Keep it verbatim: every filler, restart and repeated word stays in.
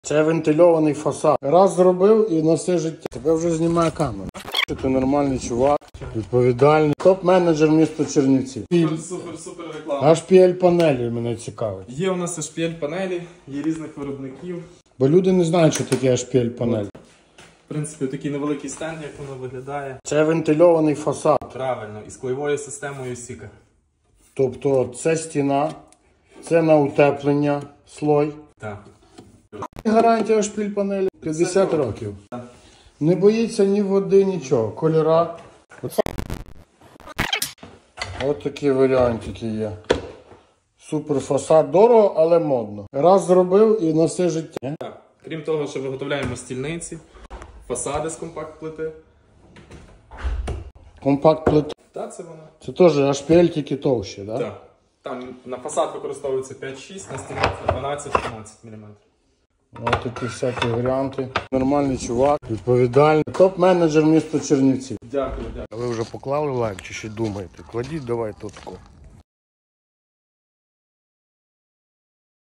Це вентильований фасад. Раз зробив і на все життя. Тебе вже знімає камера. Ти нормальний чувак, відповідальний. Топ-менеджер міста Чернівці. Супер, супер, супер реклама. Аж пі ель панелі мене цікавить. Є у нас аж пі ель панелі, є різних виробників. Бо люди не знають, що таке аж пі ель панель. В принципі, такий невеликий стенд, як воно виглядає. Це вентильований фасад. Правильно, із клеєвою системою Сіка. Тобто це стіна, це на утеплення слой. Так. Гарантія шпіль панелі п'ятдесят років. Не боїться ні води, нічого. Кольора. Ось такі варіантики є. Супер фасад. Дорого, але модно. Раз зробив і на все життя. Так. Крім того, що виготовляємо стільниці, фасади з компакт-плити. Компакт плита. Так, це воно. Це теж аш пі ель, тільки товще, так? Так. Там на фасад використовується п'ять шість, на стільниці дванадцять-тринадцять міліметрів. Ось такі всякі варіанти. Нормальний чувак, відповідальний. Топ-менеджер міста Чернівці. Дякую, дякую. Ви вже поклали лайк чи ще думаєте? Кладіть, давайте отко.